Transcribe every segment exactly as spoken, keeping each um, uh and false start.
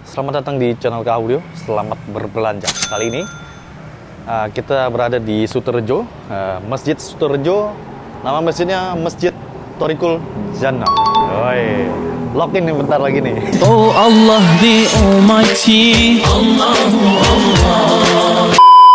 Selamat datang di channel K Audio. Selamat berbelanja. Kali ini uh, kita berada di Suterejo, uh, Masjid Suterejo. Nama masjidnya Masjid Thoriqul Jannah. Oi, login nih bentar lagi nih. Oh Allah the Almighty, Allahu Allah.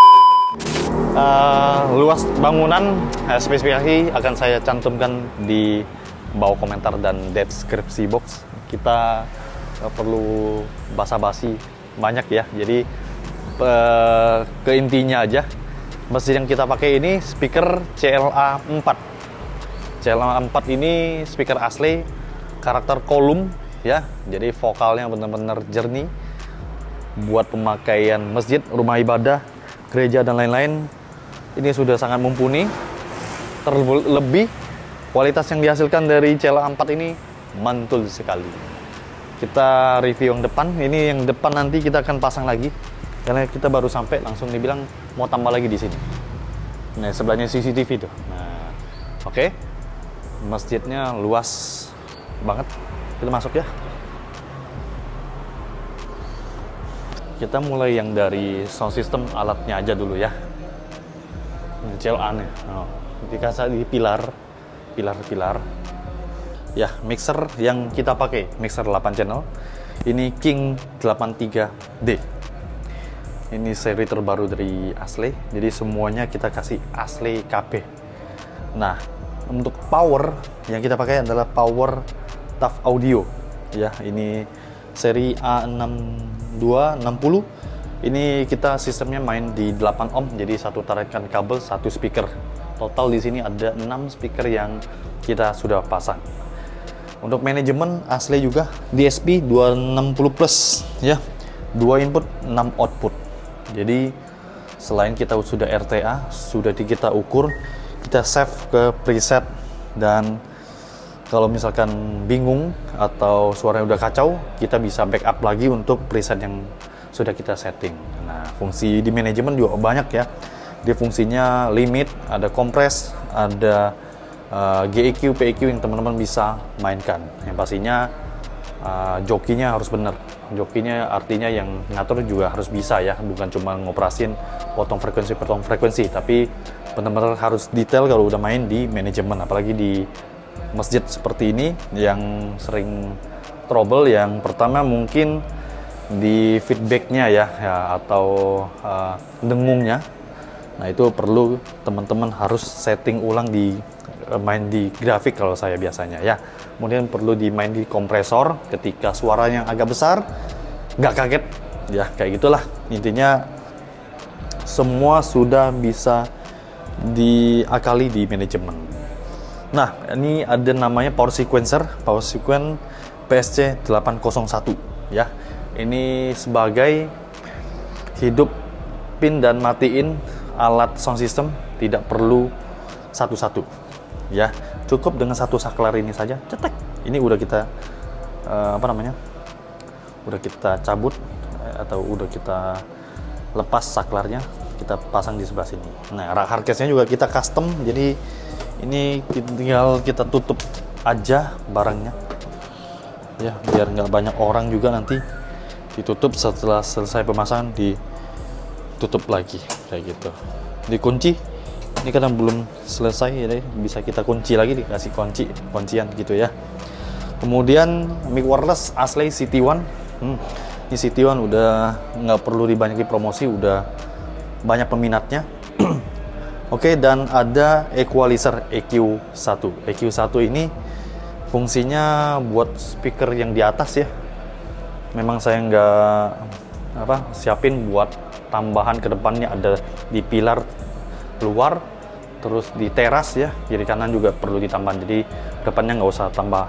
Uh, luas bangunan, uh, spesifikasi akan saya cantumkan di bawah komentar dan deskripsi box. Kita uh, perlu basa-basi banyak ya, jadi uh, ke intinya aja. Masjid yang kita pakai ini speaker C L A empat. C L A empat ini speaker asli, karakter kolum ya, jadi vokalnya benar-benar jernih buat pemakaian masjid, rumah ibadah, gereja dan lain-lain. Ini sudah sangat mumpuni. Terlebih kualitas yang dihasilkan dari C L A empat ini mantul sekali. Kita review yang depan. Ini yang depan nanti kita akan pasang lagi karena kita baru sampai langsung dibilang mau tambah lagi di sini. Nah, sebelahnya C C T V tuh. Nah, oke. Okay. Masjidnya luas banget. Kita masuk ya. Kita mulai yang dari sound system alatnya aja dulu ya. C L A-nya. Oh, dikasih di pilar, pilar-pilar. Ya, mixer yang kita pakai, mixer delapan channel. Ini King delapan tiga D. Ini seri terbaru dari Asle. Jadi semuanya kita kasih Asle K P. Nah, untuk power yang kita pakai adalah power T A F Audio. Ya, ini seri A enam dua enam nol. Ini kita sistemnya main di delapan ohm, jadi satu tarikan kabel, satu speaker. Total di sini ada enam speaker yang kita sudah pasang. Untuk manajemen asli juga D S P dua enam nol plus ya. dua input, enam output. Jadi selain kita sudah R T A, sudah di kita ukur, kita save ke preset, dan kalau misalkan bingung atau suaranya udah kacau, kita bisa backup lagi untuk preset yang sudah kita setting. Nah, fungsi di manajemen juga banyak ya. Dia fungsinya limit, ada kompres, ada uh, G E Q, P E Q yang teman-teman bisa mainkan. Yang pastinya uh, jokinya harus benar. Jokinya artinya yang ngatur juga harus bisa ya, bukan cuma ngoperasin potong frekuensi potong frekuensi, tapi benar-benar harus detail kalau udah main di manajemen. Apalagi di masjid seperti ini yang sering trouble. Yang pertama mungkin di feedbacknya ya, ya atau uh, dengungnya. Nah, itu perlu teman-teman harus setting ulang di uh, main di grafik kalau saya biasanya ya. Kemudian perlu dimain di kompresor ketika suaranya agak besar, nggak kaget ya, kayak gitulah intinya. Semua sudah bisa diakali di manajemen. Nah, ini ada namanya power sequencer, power sequence P S C delapan nol satu ya. Ini sebagai hidup pin dan matiin alat sound system, tidak perlu satu-satu ya, cukup dengan satu saklar ini saja, cetek. Ini udah kita uh, apa namanya udah kita cabut atau udah kita lepas saklarnya, kita pasang di sebelah sini. Nah, hardcase-nya juga kita custom, jadi ini tinggal kita tutup aja barangnya ya, biar nggak banyak orang juga. Nanti ditutup setelah selesai pemasangan, ditutup lagi kayak gitu, dikunci. Ini kadang belum selesai ya, bisa kita kunci lagi, dikasih kunci kuncian gitu ya. Kemudian mic wireless Asle C T satu. hmm, ini C T satu udah nggak perlu dibanyaki promosi, udah banyak peminatnya. Oke, dan ada equalizer E Q satu. E Q satu ini fungsinya buat speaker yang di atas ya. Memang saya nggak apa siapin buat tambahan ke depannya, ada di pilar luar, terus di teras ya, kiri kanan juga perlu ditambah. Jadi depannya nggak usah tambah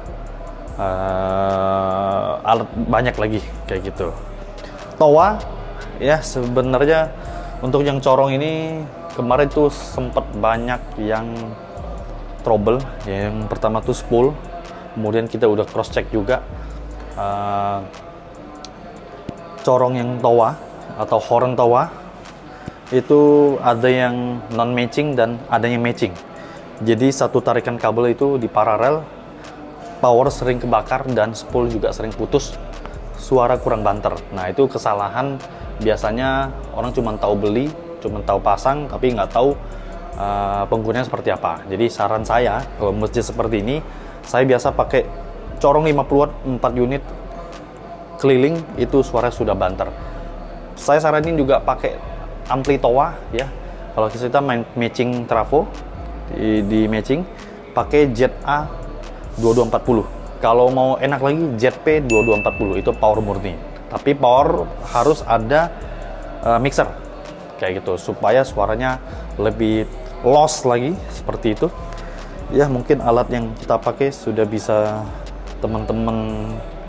uh, alat banyak lagi kayak gitu. Toa ya, sebenarnya untuk yang corong ini kemarin tuh sempat banyak yang trouble. Yang pertama tuh spool, kemudian kita udah cross check juga. Uh, corong yang toa atau horn toa itu ada yang non matching dan ada yang matching. Jadi satu tarikan kabel itu di paralel, power sering kebakar dan spool juga sering putus. suara kurang banter. Nah itu kesalahan biasanya orang cuma tahu beli, cuma tahu pasang, tapi nggak tahu uh, penggunaannya seperti apa. Jadi saran saya kalau masjid seperti ini, saya biasa pakai corong lima puluh watt empat unit keliling, itu suara sudah banter. Saya saranin juga pakai ampli Towa ya. Kalau kita main matching trafo di, di matching pakai Z A dua dua empat nol. Kalau mau enak lagi Z P dua dua empat nol, itu power murni. Tapi power harus ada uh, mixer kayak gitu supaya suaranya lebih loss lagi seperti itu. Ya mungkin alat yang kita pakai sudah bisa teman-teman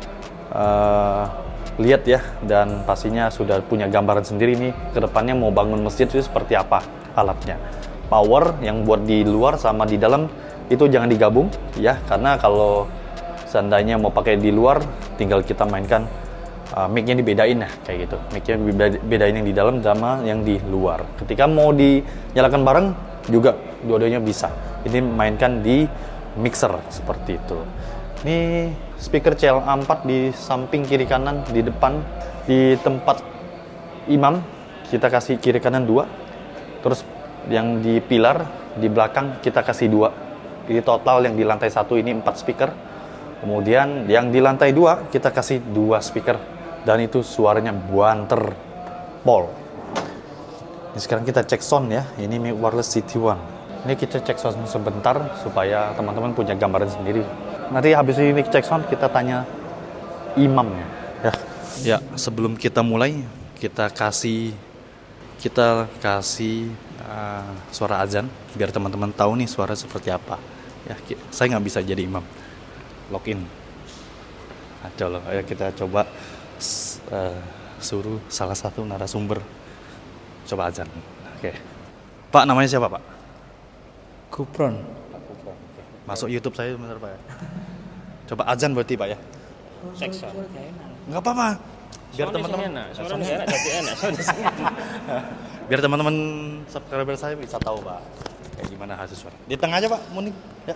uh, lihat ya, dan pastinya sudah punya gambaran sendiri nih kedepannya mau bangun masjid itu seperti apa alatnya. Power yang buat di luar sama di dalam itu jangan digabung ya, karena kalau seandainya mau pakai di luar tinggal kita mainkan uh, mic-nya dibedain ya kayak gitu. Mic-nya bedain yang di dalam sama yang di luar. Ketika mau dinyalakan bareng juga dua-duanya bisa. Ini mainkan di mixer seperti itu. Ini speaker C L A empat di samping kiri kanan, di depan, di tempat imam kita kasih kiri kanan dua. Terus yang di pilar di belakang kita kasih dua. Jadi total yang di lantai satu ini empat speaker. Kemudian yang di lantai dua kita kasih dua speaker, dan itu suaranya banter pol. Ini sekarang kita cek sound ya. Ini mic wireless C T satu. Ini kita cek sound sebentar supaya teman-teman punya gambaran sendiri. Nanti habis ini cek sound kita tanya imamnya. Ya. Ya, sebelum kita mulai kita kasih kita kasih uh, suara azan biar teman-teman tahu nih suara seperti apa. Ya, saya nggak bisa jadi imam. Login. Nah, coba ayo kita coba uh, suruh salah satu narasumber coba azan. Oke. Pak, namanya siapa, Pak? Kupron. Pak Kupron. Oke. Masuk YouTube saya benar, Pak ya. Coba azan berarti, Pak ya. Seksa. Enggak apa-apa. Biar teman-teman suaranya enak, tapi enak. Biar teman-teman subscriber saya bisa tahu, Pak, kayak gimana hasil suara. Di tengah aja, Pak, Muning. Ya.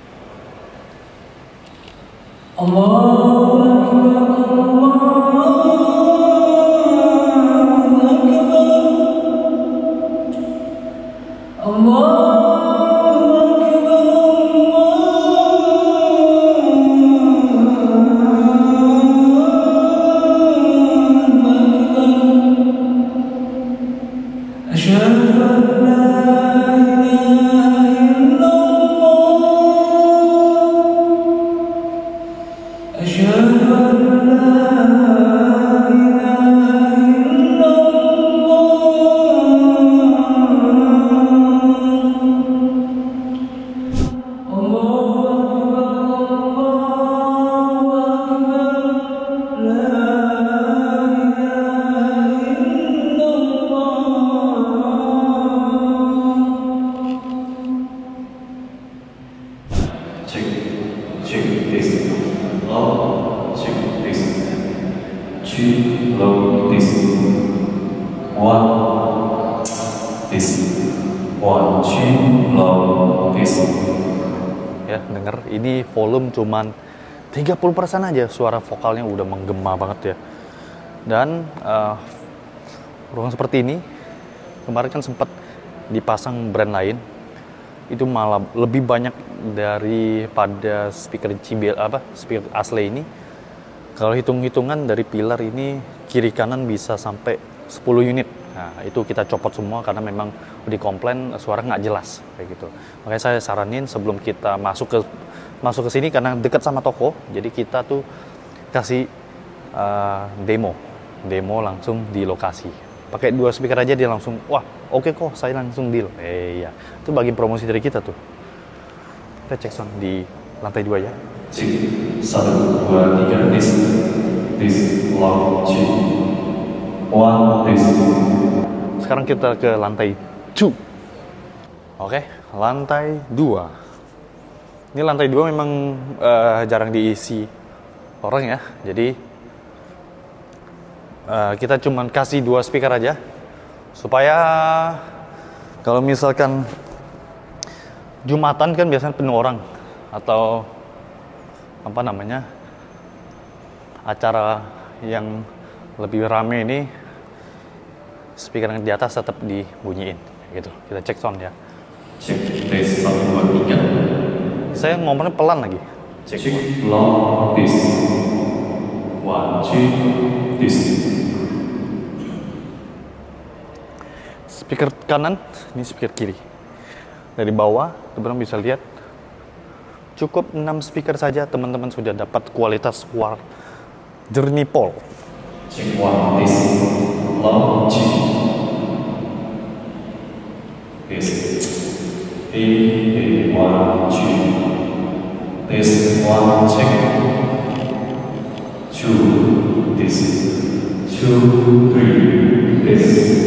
Ya, denger ini volume cuman tiga puluh persen aja, suara vokalnya udah menggema banget ya. Dan uh, ruang seperti ini kemarin kan sempat dipasang brand lain, itu malah lebih banyak daripada speaker Cibil apa speaker asli ini. Kalau hitung-hitungan dari pilar ini kiri kanan bisa sampai sepuluh unit. Nah, itu kita copot semua karena memang di komplain suara nggak jelas kayak gitu. Makanya saya saranin sebelum kita masuk ke masuk ke sini karena dekat sama toko, jadi kita tuh kasih uh, demo, demo langsung di lokasi. Pakai dua speaker aja dia langsung, wah oke okay kok, saya langsung deal. Eh iya, itu bagi promosi dari kita tuh. Kita cek sound di lantai dua ya. Satu, dua, tiga, tes, tes, long, cek, one, tes. Sekarang kita ke lantai dua. Oke, lantai dua. Ini lantai dua memang uh, jarang diisi orang ya. Jadi uh, kita cuma kasih dua speaker aja supaya kalau misalkan Jumatan kan biasanya penuh orang atau apa namanya acara yang lebih rame ini speaker yang di atas tetap dibunyiin gitu. Kita cek sound ya. Cek tes satu dua tiga. Saya ngomongnya pelan lagi. Cek long this. One two this. Speaker kanan, ini speaker kiri. Dari bawah, teman-teman bisa lihat cukup enam speaker saja teman-teman sudah dapat kualitas suara jernih pol. Check one this. Long two. This. A A one two. This one check. Two this. Two three this.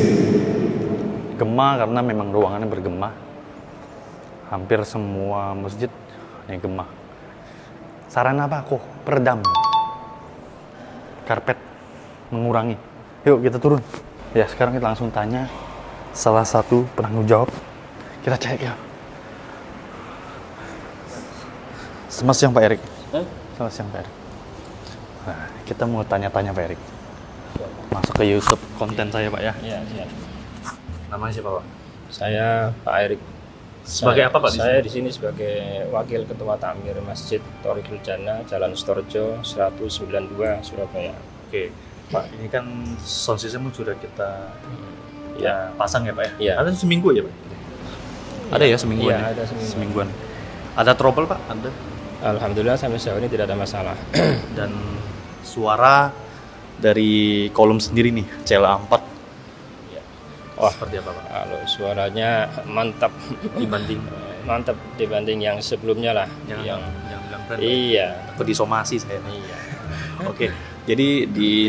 Gema karena memang ruangannya bergema. Hampir semua masjid ini gema. Saran apa kok? Peredam. Karpet mengurangi. Yuk kita turun. Ya sekarang kita langsung tanya salah satu penanggung jawab. Kita cek ya. Selamat siang Pak Erik. Hah? Selamat siang Pak Erik. Nah, kita mau tanya-tanya Pak Erik. Masuk ke YouTube konten saya Pak ya. Iya, siap. Namanya siapa Pak? Saya Pak Erik. Sebagai Saya- apa, Pak, di Saya di sini sebagai Wakil Ketua Takmir Masjid Thoriqul Jannah, Jalan Sutorjo, seratus sembilan puluh dua, Surabaya. Oke, Pak, ini kan sound system sudah kita Ya. ya pasang ya Pak ya? Iya. Ada seminggu ya Pak? Ada ya semingguan? Iya, ya? ada semingguan. Semingguan. Ada trouble Pak? Ada. Alhamdulillah sampai sejauh ini tidak ada masalah. Dan suara dari kolom sendiri nih, C L A empat. Wah. Seperti apa Pak? Kalau suaranya mantap Dibanding mantap dibanding yang sebelumnya lah. jangan yang jangan bilang brand. Pak. iya. Takut disomasi saya. Iya. Oke, jadi di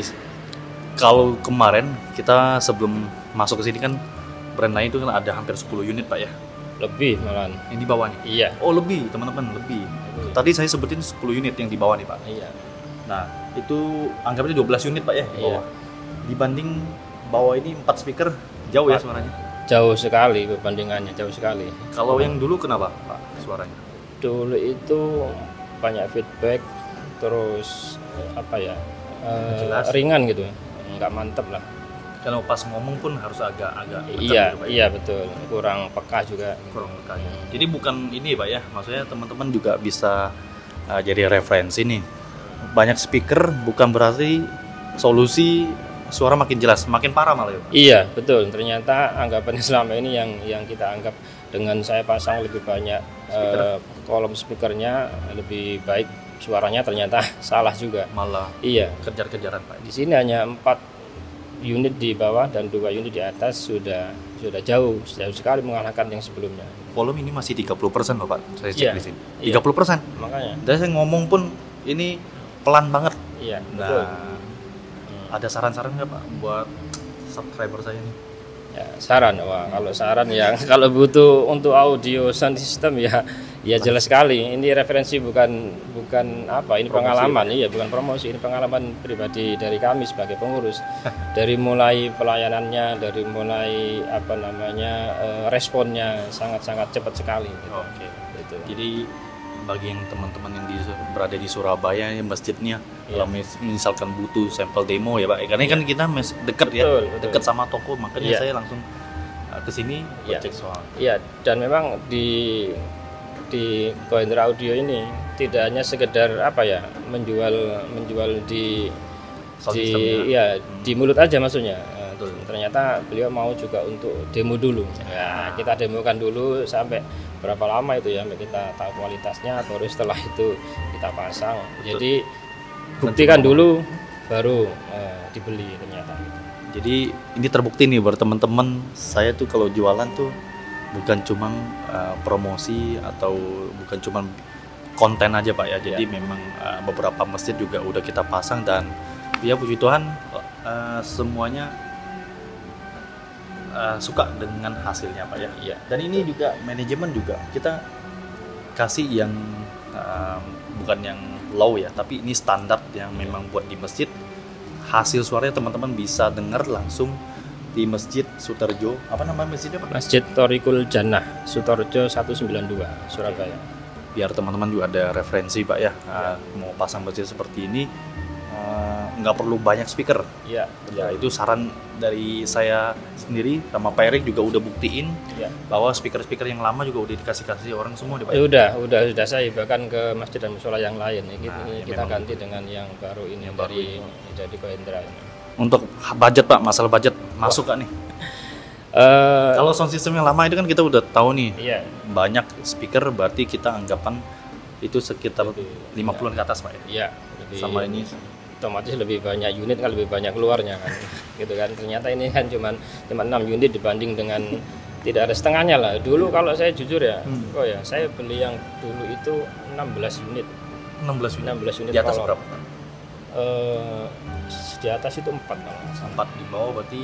kalau kemarin kita sebelum masuk ke sini kan brand lain itu kan ada hampir sepuluh unit Pak ya. Lebih malahan. Yang di bawah nih. Iya. Oh lebih teman-teman lebih. Tadi saya sebutin sepuluh unit yang di bawah nih Pak. Iya. Nah itu anggapnya dua belas unit Pak ya di Iya. bawah. Dibanding bawah ini empat speaker jauh ya Empat. suaranya. Jauh sekali perbandingannya, jauh sekali. Kalau yang dulu kenapa Pak suaranya? Dulu itu banyak feedback, terus eh, apa ya, eh, Jelas. ringan gitu, nggak mantep lah. Kalau pas ngomong pun harus agak-agak Iya, iya betul, kurang peka juga. kurang peka. Jadi bukan ini Pak ya, maksudnya teman-teman juga bisa uh, jadi referensi nih. Banyak speaker bukan berarti solusi suara makin jelas, makin parah malah ya Pak. Iya betul, ternyata anggapannya selama ini yang yang kita anggap dengan saya pasang lebih banyak eh, kolom speakernya lebih baik suaranya, ternyata salah juga. Malah Iya, kejar-kejaran Pak. di sini hanya empat unit di bawah dan dua unit di atas sudah sudah jauh jauh sekali mengalahkan yang sebelumnya. Volume ini masih tiga puluh persen Pak, saya cek Iya, di sini. iya. tiga puluh persen. Makanya, Dan saya ngomong pun ini pelan banget. iya betul. Nah, ada saran-saran nggak Pak buat subscriber saya nih? Ya, saran, wah kalau saran ya kalau butuh untuk audio sound system ya ya jelas sekali. Ini referensi bukan bukan apa, ini Promosi, pengalaman, iya bukan promosi, ini pengalaman pribadi dari kami sebagai pengurus. Dari mulai pelayanannya, dari mulai apa namanya eh, responnya sangat-sangat cepat sekali. Gitu. Oke. Gitu. Jadi bagi yang teman-teman yang di, berada di Surabaya yang masjidnya, Iya. kalau mis- misalkan butuh sampel demo ya Pak, karena kan kita mes- deket ya, Betul, betul. deket sama toko, makanya Iya. saya langsung uh, ke sini buat Iya. cek soal. Iya, dan memang di di Goendra Audio ini tidak hanya sekedar apa ya menjual menjual di Sound di systemnya. ya di mulut aja maksudnya. Eh, Betul. Ternyata beliau mau juga untuk demo dulu. Ya, kita demokan dulu sampai berapa lama itu ya sampai kita tahu kualitasnya, baru setelah itu kita pasang. Jadi buktikan dulu baru eh, dibeli ternyata. Jadi ini terbukti nih buat teman-teman, saya tuh kalau jualan tuh bukan cuma uh, promosi atau bukan cuma konten aja Pak ya. Jadi Iya. memang uh, beberapa masjid juga udah kita pasang dan ya puji Tuhan uh, semuanya uh, suka dengan hasilnya Pak ya. Iya. Dan ini juga manajemen juga kita kasih yang um, bukan yang low ya, tapi ini standar yang memang buat di masjid. Hasil suaranya teman-teman bisa dengar langsung di Masjid Sutorjo. Apa nama masjidnya Pak? Masjid Thoriqul Jannah, Sutorjo seratus sembilan puluh dua, Surabaya. Biar teman-teman juga ada referensi Pak ya. Uh, mau pasang masjid seperti ini uh, nggak perlu banyak speaker. Iya. Ya itu saran dari saya sendiri, sama Pak Erik juga udah buktiin Iya. bahwa speaker-speaker yang lama juga udah dikasih-kasih orang semua di Pak Ya, Erik. udah, udah, sudah saya bahkan ke masjid dan musola yang lain. Ini Nah, ini ya kita memang ganti dengan yang baru ini Yang baru dari dari Kohendra ini. Untuk budget Pak, masalah budget masuk gak nih? Eh, Kalau sound system yang lama itu kan kita udah tahu nih, iya. banyak speaker berarti kita anggapan itu sekitar Lebih, lima puluhan ke atas Pak ya. Iya, lebih Sama ini otomatis lebih banyak unit kan, lebih banyak keluarnya kan. Gitu kan. Ternyata ini kan cuman cuma enam unit dibanding dengan tidak ada setengahnya lah. Dulu kalau saya jujur ya, Hmm. oh ya, saya beli yang dulu itu enam belas unit. enam belas unit. enam belas unit Di atas kalau- berapa? Pak? Eh, di atas itu empat kalau nggak salah. empat, di bawah berarti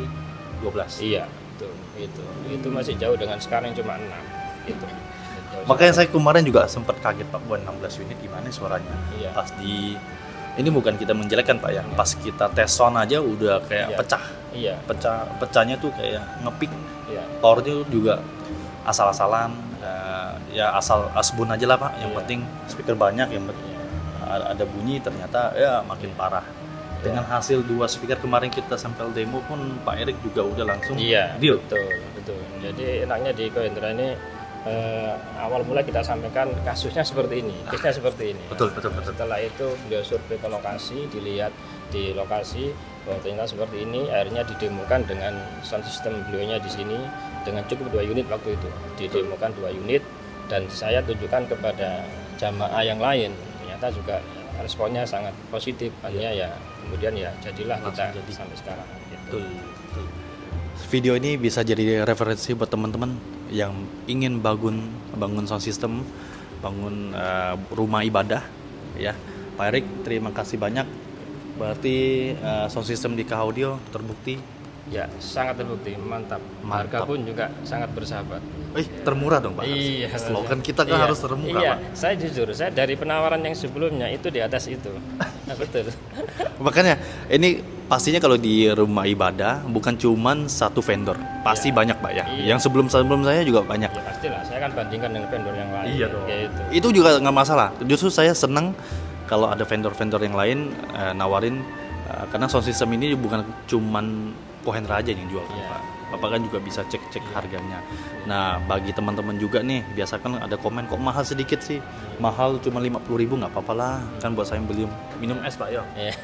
dua belas. Iya, itu itu itu masih jauh dengan sekarang cuma enam. Itu. Jauh Makanya saya kemarin juga sempat kaget Pak, buat enam belas unit gimana suaranya. Iya. Pas di ini bukan kita menjelekkan Pak ya, pas kita tes sound aja udah kayak Iya. pecah. Iya, Pecah pecahnya tuh kayak ngepik. iya. Powernya juga asal-asalan, eh, ya asal asbun aja lah Pak. Yang Iya. penting speaker banyak, yang penting Iya. ada ada bunyi, ternyata ya makin parah. Dengan hasil dua speaker kemarin kita sampel demo pun Pak Erik juga udah langsung Iya, deal. betul, betul. Jadi enaknya di Kohendra ini eh, awal mula kita sampaikan kasusnya seperti ini, case-nya seperti ini. Betul, betul, betul. Setelah itu beliau survei ke lokasi, dilihat di lokasi bahwa ternyata seperti ini, akhirnya didemokan dengan sound system beliaunya di sini dengan cukup dua unit waktu itu. Didemokan dua unit dan saya tunjukkan kepada jamaah yang lain. Ternyata juga responnya sangat positif. Hanya ya kemudian ya jadilah Langsung kita jadi. sampai sekarang. Gitu. Betul, betul. Video ini bisa jadi referensi buat teman-teman yang ingin bangun bangun sound system, bangun eh, rumah ibadah, ya. Pak Erik, terima kasih banyak. Berarti eh, sound system di K Audio terbukti, Ya, sangat terbukti, mantap. Harga Mantap. pun juga sangat bersahabat. eh termurah dong Pak. Iya. Slogan kita kan Iya, harus termurah Iya, Pak. saya jujur, saya dari penawaran yang sebelumnya itu di atas itu. Nah, betul. Makanya ini pastinya kalau di rumah ibadah bukan cuman satu vendor, pasti Iya. banyak Pak ya. Iya. Yang sebelum-sebelum saya juga banyak. Ya pastilah, saya kan bandingkan dengan vendor yang lain. Iya dong. Kayak itu. Itu juga nggak masalah. Justru saya senang kalau ada vendor-vendor yang lain eh, nawarin eh, karena sound system ini bukan cuman Kohendra aja yang jual kan, Iya. Pak. Bapak kan juga bisa cek-cek harganya. Nah, bagi teman-teman juga nih, biasa kan ada komen kok mahal sedikit sih. Mahal cuma lima puluh ribu nggak apa-apa lah. Kan buat saya beli minum es Pak ya. Iya.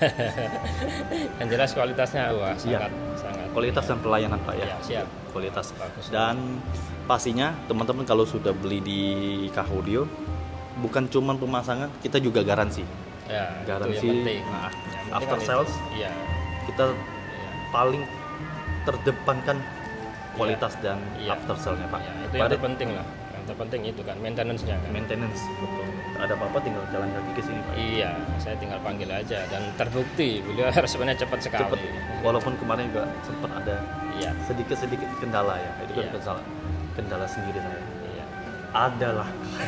Yang jelas kualitasnya wah Iya. sangat sangat. Kualitas dan pelayanan Pak ya. Iya, siap. Kualitas. Bagus. Dan pastinya teman-teman kalau sudah beli di K Audio bukan cuman pemasangan, kita juga garansi. Ya, Garansi, itu yang penting. nah, Yang penting after kan itu. sales. Iya. Kita Iya. paling terdepankan kualitas dan Iya. after sale-nya Pak. Ya, itu yang Pada terpenting lah. Yang terpenting itu kan maintenance-nya kan. maintenance, betul. Ada apa-apa tinggal jalan kaki ke sini Pak. Iya, saya tinggal panggil aja dan terbukti beliau responnya cepat sekali. Cepet. Walaupun kemarin juga sempat ada Iya, sedikit-sedikit kendala ya. Itu kan Iya. kendala, kendala sendiri saya. iya. Adalah.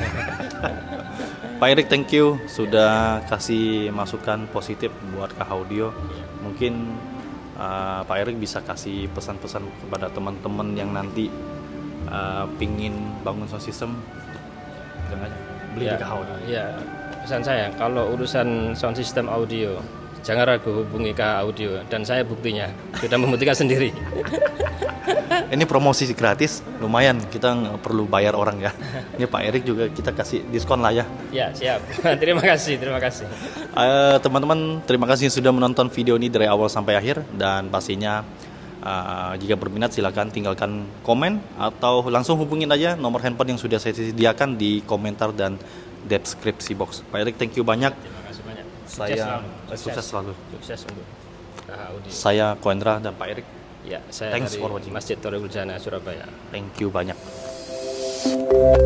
Pak Erik, thank you sudah kasih masukan positif buat K Audio. Mungkin uh, Pak Erik bisa kasih pesan-pesan kepada teman-teman yang nanti uh, pingin bangun sound system, jangan beli Ya, di K Audio. ya, pesan saya kalau urusan sound system audio jangan ragu hubungi K Audio dan saya buktinya sudah membuktikan sendiri. Ini promosi gratis, lumayan kita nggak perlu bayar orang ya. Ini Pak Erik juga kita kasih diskon lah ya. Ya, siap. Terima kasih, terima kasih. Eh, teman-teman, terima kasih sudah menonton video ini dari awal sampai akhir, dan pastinya eh, jika berminat silakan tinggalkan komen atau langsung hubungin aja nomor handphone yang sudah saya sediakan di komentar dan deskripsi box. Pak Erik, thank you banyak. Terima kasih banyak. Sukses Saya selalu. eh, sukses selalu. Sukses untuk K Audio. Saya Kohendra dan Pak Erik. Ya, saya Thanks dari for watching. Masjid Thorul Jana, Surabaya. Thank you banyak.